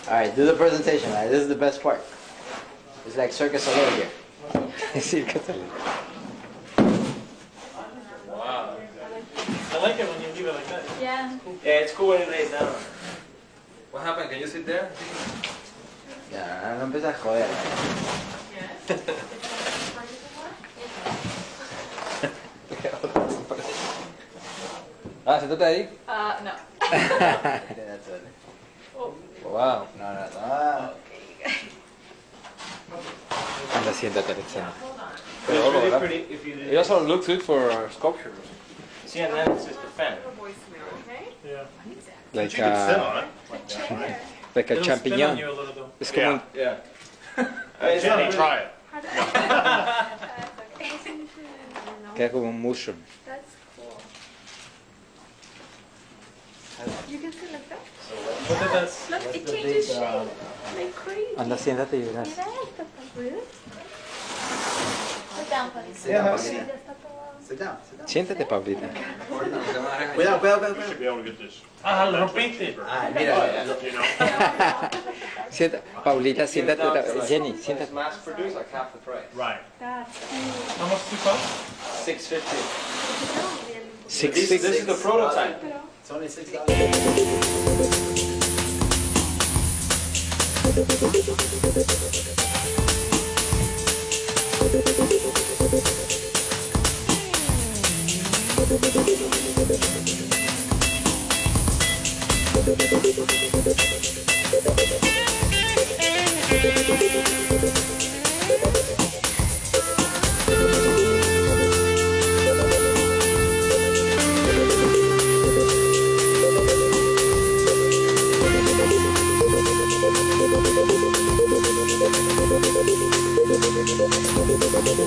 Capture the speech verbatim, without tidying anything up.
Alright, do the presentation, man. This is the best part. It's like Circus Soleil here. Circus Soleil. Wow. I like it when you leave it like that. Yeah. Yeah, it's cool when it lays down. What happened? Can you sit there? Ya, no empiezas a joder. Ah, siéntate ahí. Uh, no. That's it. Wow. No, no, no. Anda, siéntate, Alexander. But it's really pretty if you It also looks good for sculptures. see, and then it's just a fan. Yeah. Like You can sit a, on it. Like that, right? like a It'll spin on champignon. you a little though. Es como un, Yeah. It's not Jenny, really- try it. queda como un mushroom. That's cool. You can sit like that. Look at this. Look, it the changes big, uh, shape. Like crazy. Anda, siéntate y verás. Mira esto, Papu. Sit down, Paulita. Sit down, Ya Paulita. está todo. Sit down, sit down. Siéntate, Paulita. Cuidado, cuidado, cuidado. You should be able to get this. Ah, lo rompiste. Ah, mira. You know? Sienta, Paulita, siéntate. otra- Jenny, siéntate. Mass produced like half the price. Right. That's cool. How much does it cost? Six fifty. Six, This, six. this is the prototype. It's only six dollars. Thank you.